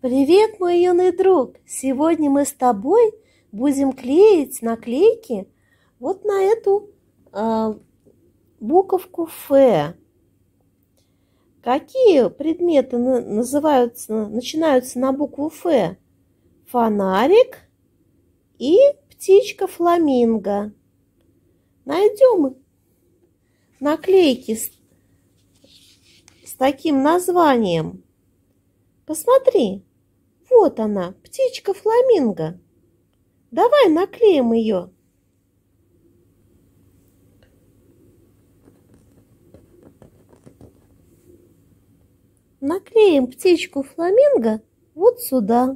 Привет, мой юный друг! Сегодня мы с тобой будем клеить наклейки вот на эту буковку Ф. Какие предметы начинаются на букву Ф? Фонарик и птичка фламинго. Найдем наклейки с таким названием. Посмотри, вот она, птичка фламинго. Давай наклеим ее. Наклеим птичку фламинго вот сюда.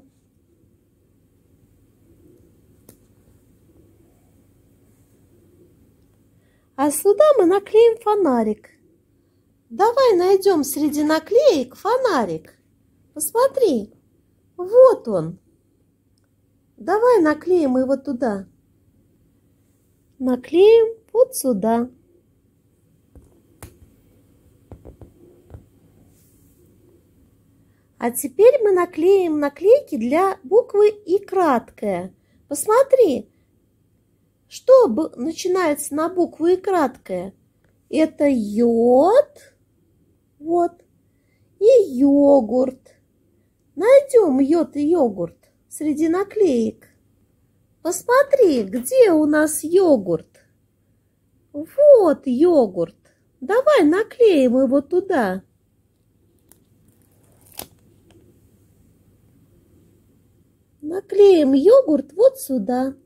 А сюда мы наклеим фонарик. Давай найдем среди наклеек фонарик. Посмотри, вот он. Давай наклеим его туда. Наклеим вот сюда. А теперь мы наклеим наклейки для буквы И краткая. Посмотри, что начинается на букву И краткая. Это йод, вот, и йогурт. Найдем йод и йогурт среди наклеек. Посмотри, где у нас йогурт. Вот йогурт. Давай наклеим его туда. Наклеим йогурт вот сюда.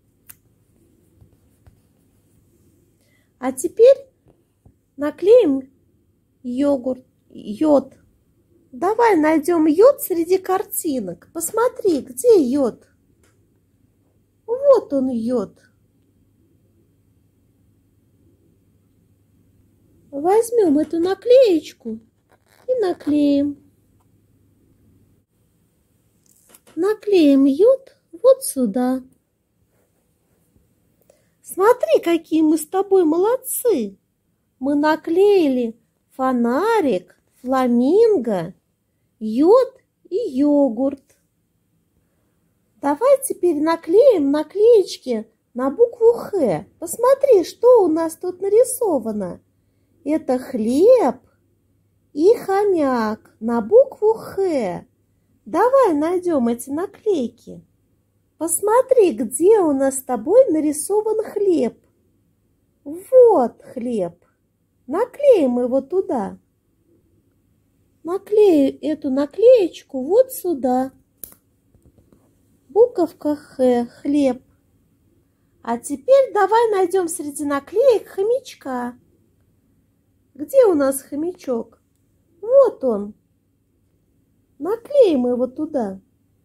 А теперь наклеим йод. Давай найдем йод среди картинок. Посмотри, где йод? Вот он йод. Возьмем эту наклеечку и наклеим. Наклеим йод вот сюда. Смотри, какие мы с тобой молодцы. Мы наклеили фонарик, фламинго, йод и йогурт. Давай теперь наклеим наклеечки на букву Х. Посмотри, что у нас тут нарисовано. Это хлеб и хомяк на букву Х. Давай найдем эти наклейки. Посмотри, где у нас с тобой нарисован хлеб. Вот хлеб. Наклеим его туда. Наклею эту наклеечку вот сюда. Буковка Х, хлеб. А теперь давай найдем среди наклеек хомячка. Где у нас хомячок? Вот он. Наклеим его туда.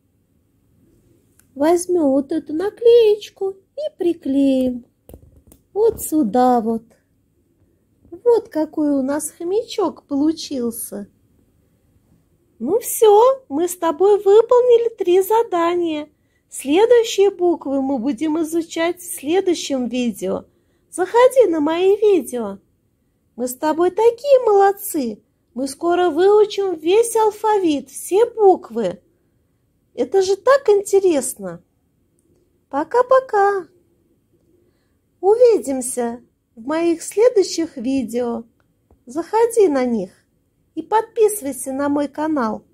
Возьмем вот эту наклеечку и приклеим. Вот сюда вот. Вот какой у нас хомячок получился. Ну все, мы с тобой выполнили 3 задания. Следующие буквы мы будем изучать в следующем видео. Заходи на мои видео. Мы с тобой такие молодцы. Мы скоро выучим весь алфавит, все буквы. Это же так интересно. Пока-пока. Увидимся в моих следующих видео. Заходи на них и подписывайся на мой канал.